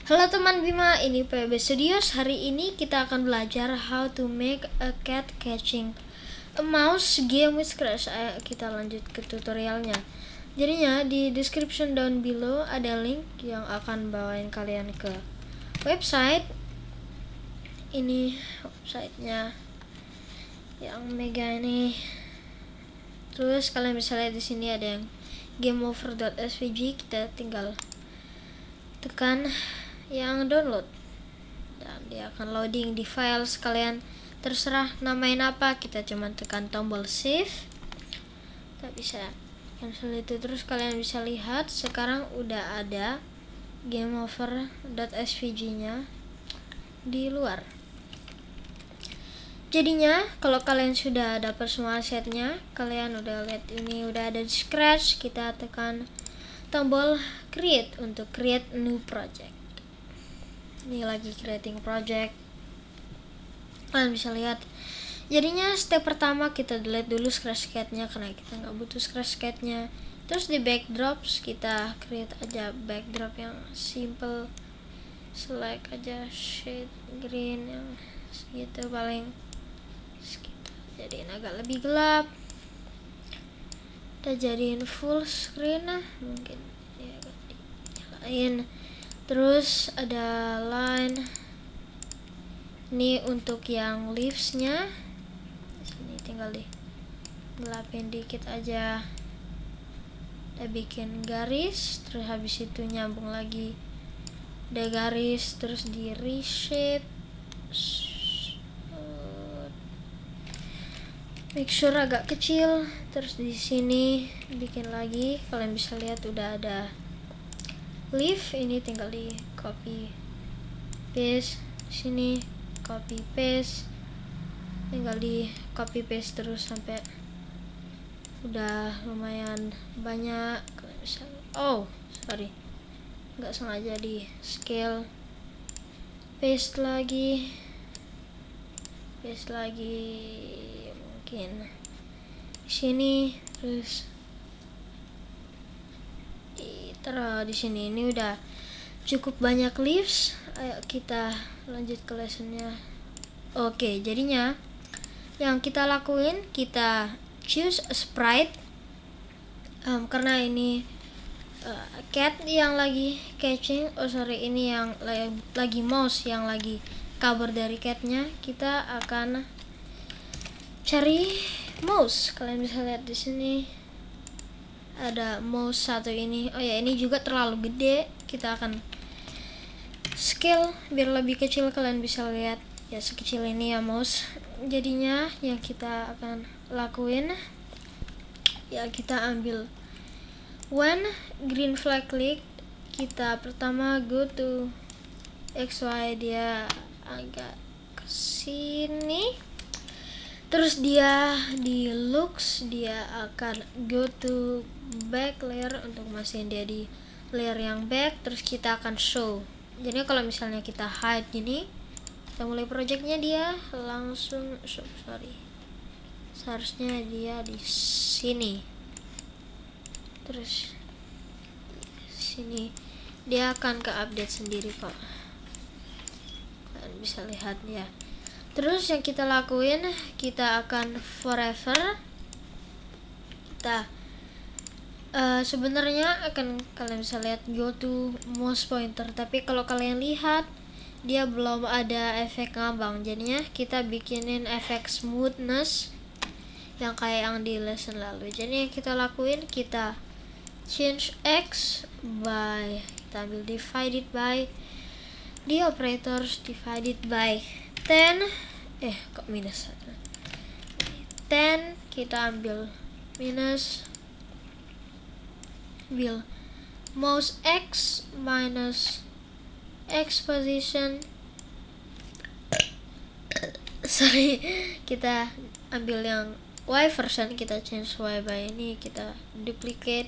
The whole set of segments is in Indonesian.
Halo teman Bima, ini PB Studios. Hari ini kita akan belajar how to make a cat catching a mouse game with Scratch. Ayo kita lanjut ke tutorialnya. Jadinya di description down below ada link yang akan bawain kalian ke website. Ini websitenya yang mega ini. Terus kalian bisa lihat di sini ada yang gameover.svg. Kita tinggal tekan yang download dan dia akan loading di file. Kalian terserah namain apa, kita cuma tekan tombol save. Kita bisa cancel itu. Terus kalian bisa lihat sekarang udah ada gameover.svg nya di luar. Jadinya kalau kalian sudah dapat semua asetnya, kalian udah lihat ini udah ada di Scratch, kita tekan tombol create untuk create new project. Ini lagi creating project, kalian bisa lihat. Jadinya step pertama kita delete dulu Scratchcat-nya karena kita nggak butuh Scratchcat-nya. Terus di backdrops kita create aja backdrop yang simple, select aja shade green yang segitu, paling kita jadiin agak lebih gelap. Kita jadiin full screen, mungkin ya agak dinyalain. Terus ada line ini untuk yang leaves-nya. Di sini tinggal di gelapin dikit aja. Kita bikin garis, terus habis itu nyambung lagi. Ada garis, terus di reshape. Make sure agak kecil. Terus di sini bikin lagi. Kalian bisa lihat udah ada leaf, ini tinggal di copy paste, sini copy paste, tinggal di copy paste terus sampai udah lumayan banyak. Kalian bisa, nggak sengaja di scale, paste lagi, mungkin di sini, terus taruh di sini. Ini udah cukup banyak leaves. Ayo kita lanjut ke lessonnya. Oke, jadinya yang kita lakuin, kita choose a sprite karena ini cat yang lagi catching. Ini yang lagi mouse yang lagi cover dari catnya. Kita akan cari mouse. Kalian bisa lihat di sini ada mouse satu ini. Oh ya, ini juga terlalu gede. Kita akan scale biar lebih kecil. Kalian bisa lihat ya, sekecil ini ya mouse. Jadinya yang kita akan lakuin ya, kita ambil when green flag click, kita pertama go to XY, dia agak kesini. Terus dia di looks, dia akan go to back layer untuk mastiin dia di layer yang back. Terus kita akan show. Jadi kalau misalnya kita hide gini, kita mulai projectnya, dia langsung show. Seharusnya dia di sini. Terus sini dia akan ke update sendiri kok. Kalian bisa lihat ya. Terus yang kita lakuin, kita akan forever, kita sebenarnya akan, kalian bisa lihat go to mouse pointer, tapi kalau kalian lihat dia belum ada efek ngambang. Jadinya kita bikinin efek smoothness yang kayak yang di lesson lalu. Jadi yang kita lakuin, kita change x by, kita ambil divided by, di operators divided by 10, kok minus 10, kita ambil minus, ambil mouse x minus x position, kita ambil yang y version, kita change y by ini, kita duplicate,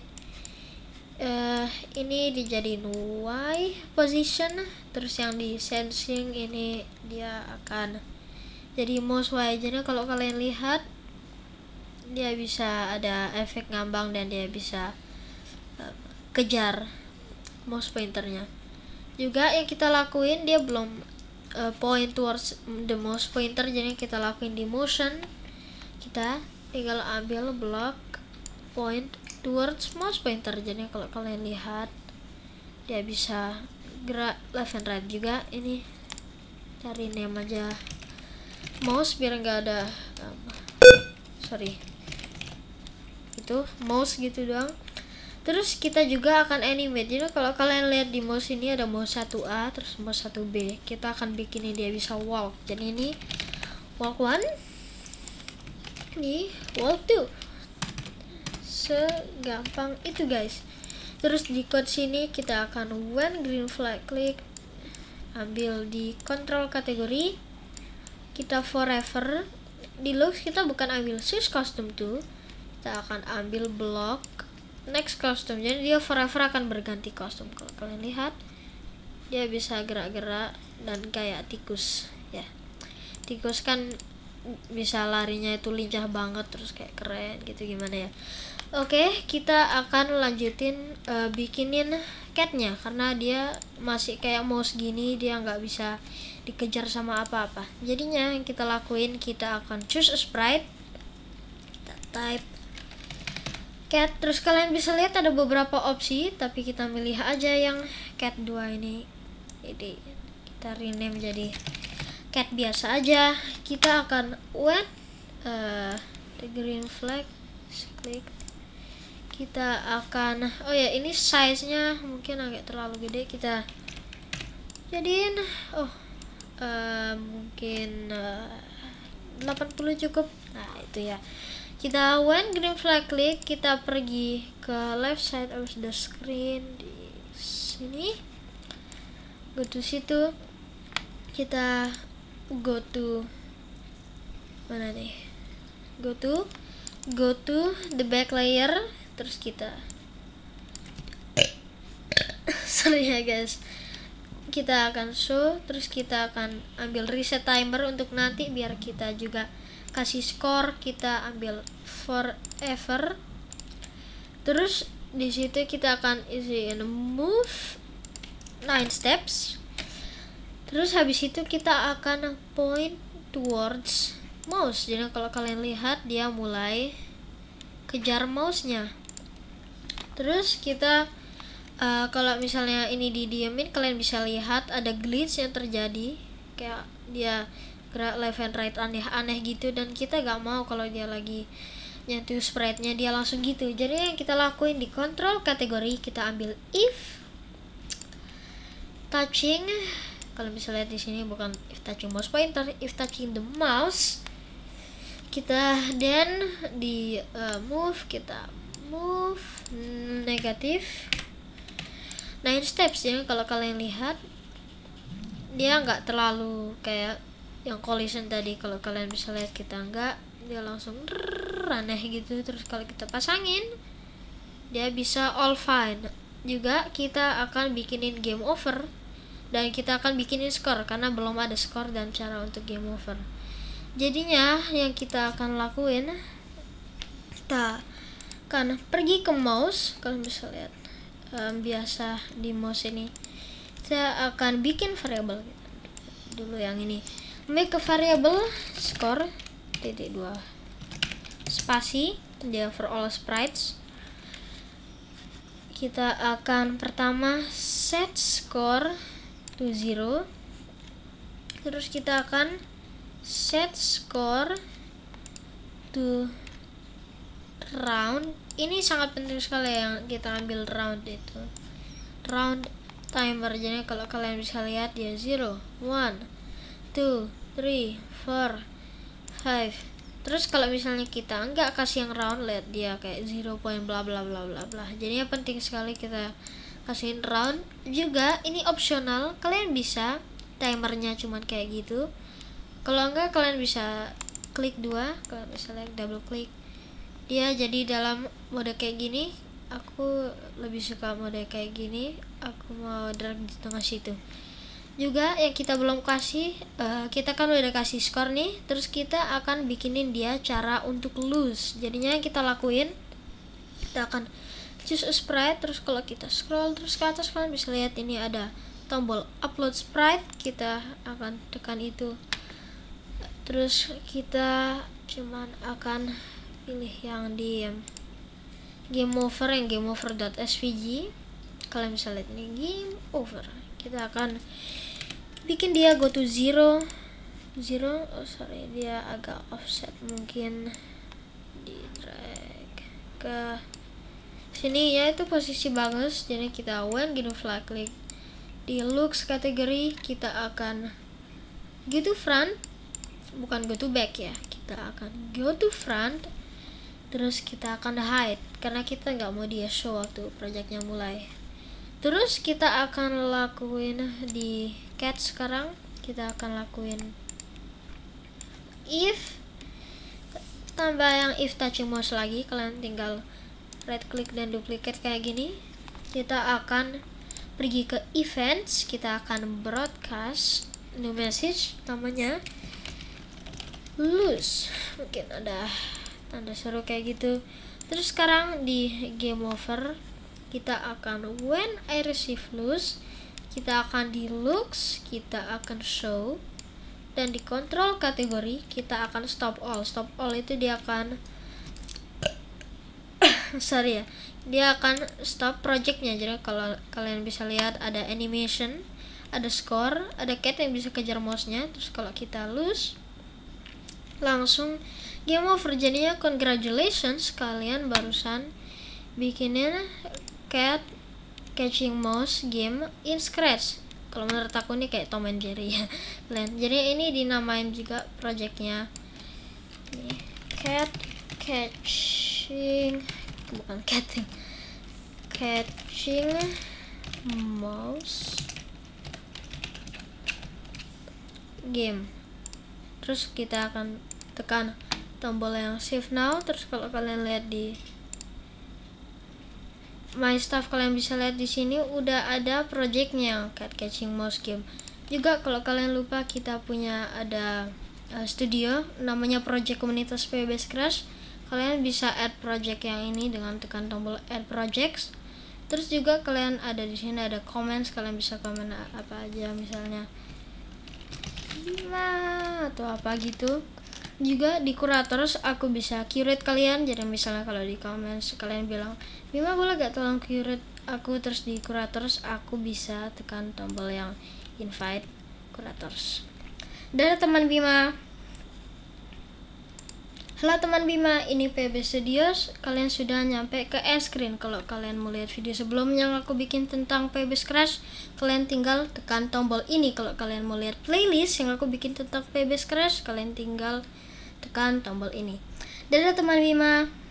ini dijadiin y position. Terus yang di sensing ini dia akan jadi mouse y. Jadi kalau kalian lihat dia bisa ada efek ngambang dan dia bisa kejar mouse pointernya. Juga yang kita lakuin, dia belum point towards the mouse pointer, jadi kita lakuin di motion, kita tinggal ambil block point towards mouse pointer. Jadi kalau kalian lihat dia bisa gerak left and right juga. Ini cari name aja mouse biar nggak ada sorry, itu mouse gitu doang. Terus kita juga akan animate. Jadi kalau kalian lihat di mouse ini ada mouse 1A terus mouse 1B, kita akan bikin dia bisa walk. Jadi ini walk 1, ini walk 2. Segampang itu guys. Terus di code sini kita akan when green flag click, ambil di control kategori, kita forever. Di looks kita bukan ambil choose custom to, kita akan ambil block next custom. Jadi dia forever akan berganti kostum. Kalau kalian lihat dia bisa gerak-gerak dan kayak tikus ya. Tikus kan bisa larinya itu lincah banget, terus kayak keren gitu, gimana ya. Oke, kita akan lanjutin bikinin catnya, karena dia masih kayak mouse gini, dia nggak bisa dikejar sama apa-apa. Jadinya yang kita lakuin, kita akan choose a sprite, kita type cat. Terus kalian bisa lihat ada beberapa opsi, tapi kita milih aja yang cat 2 ini. Jadi kita rename jadi cat biasa aja. Kita akan when the green flag click, kita akan ini size nya mungkin agak terlalu gede, kita jadiin mungkin 80 cukup. Nah itu ya. Kita when green flag click, kita pergi ke left side of the screen di sini, go to situ, kita go to mana nih, go to the back layer, terus kita sorry ya guys, kita akan show, terus kita akan ambil reset timer untuk nanti biar kita juga kasih skor, kita ambil forever. Terus di situ kita akan isiin move 9 steps. Terus habis itu kita akan point towards mouse. Jadi kalau kalian lihat dia mulai kejar mouse-nya. Terus kita kalau misalnya ini didiemin, kalian bisa lihat ada glitch yang terjadi, kayak dia gerak left and right aneh-aneh gitu, dan kita gak mau kalau dia lagi nyentuh sprite-nya dia langsung gitu. Jadi yang kita lakuin di control kategori, kita ambil if touching, kalau bisa lihat di sini bukan if touching mouse pointer, if touching the mouse, kita then di move, kita move negatif 9 steps. Jadi kalau kalian lihat dia nggak terlalu kayak yang collision tadi. Kalau kalian bisa lihat kita nggak, dia langsung aneh gitu. Terus kalau kita pasangin dia bisa all fine. Juga kita akan bikinin game over, dan kita akan bikinin skor karena belum ada skor dan cara untuk game over. Jadinya yang kita akan lakuin, kita akan pergi ke mouse. Kalian bisa lihat biasa di mouse ini kita akan bikin variable dulu yang ini, make a variable score titik 2 spasi dia for all sprites. Kita akan pertama set score to 0, terus kita akan set score to round. Ini sangat penting sekali yang kita ambil round itu, round timer. Jadi kalau kalian bisa lihat dia 0, 1, 2, 3, 4, 5. Terus kalau misalnya kita enggak kasih yang round, lihat dia kayak 0 point bla bla bla bla bla. Jadi penting sekali kita kasihin round. Juga ini opsional, kalian bisa timernya cuman kayak gitu. Kalau enggak kalian bisa klik 2, kalau misalnya double klik dia jadi dalam mode kayak gini. Aku lebih suka mode kayak gini, aku mau drag di tengah situ. Juga yang kita belum kasih, kita kan udah kasih skor nih, terus kita akan bikinin dia cara untuk lose. Jadinya yang kita lakuin, kita akan choose a sprite, terus kalau kita scroll terus ke atas, kalian bisa lihat ini ada tombol upload sprite, kita akan tekan itu. Terus kita cuman akan pilih yang di game over, yang game over.svg. Kalian bisa lihat ini game over. Kita akan bikin dia go to 0. Oh sorry, dia agak offset, mungkin di drag ke sini ya, itu posisi bagus. Jadi kita when gitu flag klik di looks kategori, kita akan go to front, bukan go to back ya, kita akan go to front. Terus kita akan hide karena kita nggak mau dia show waktu projectnya mulai. Terus kita akan lakuin di cat. Sekarang kita akan lakuin if, tambah yang if touching mouse lagi. Kalian tinggal right click dan duplicate kayak gini. Kita akan pergi ke events, kita akan broadcast new message, namanya lose, mungkin ada tanda seru kayak gitu. Terus sekarang di game over, kita akan when I receive lose, kita akan di looks, kita akan show, dan di control kategori kita akan stop all. Stop all itu dia akan sorry ya, dia akan stop projectnya. Jadi kalau kalian bisa lihat ada animation, ada score, ada cat yang bisa kejar mouse-nya. Terus kalau kita lose, langsung game over. Jadinya congratulations, kalian barusan bikinin cat catching mouse game in Scratch. Kalau menurut aku ini kayak Tom and Jerry ya kalian. Jadi ini dinamain juga projectnya nih, cat catching, bukan catching mouse game. Terus kita akan tekan tombol yang save now. Terus kalau kalian lihat di my stuff, kalian bisa lihat di sini udah ada projectnya cat catching mouse game. Juga kalau kalian lupa, kita punya ada studio namanya project komunitas PB Scratch. Kalian bisa add project yang ini dengan tekan tombol add projects. Terus juga kalian ada di sini ada comments, kalian bisa komen apa aja, misalnya Bima atau apa gitu. Juga di curators aku bisa curate kalian. Jadi misalnya kalau di comments kalian bilang Bima boleh gak tolong curate aku, terus di curators aku bisa tekan tombol yang invite curators. Dan teman Bima, halo teman Bima, ini PB Studios. Kalian sudah nyampe ke end screen. Kalau kalian mau lihat video sebelumnya yang aku bikin tentang PB Scratch, kalian tinggal tekan tombol ini. Kalau kalian mau lihat playlist yang aku bikin tentang PB Scratch, kalian tinggal tekan tombol ini. Dadah teman Bima.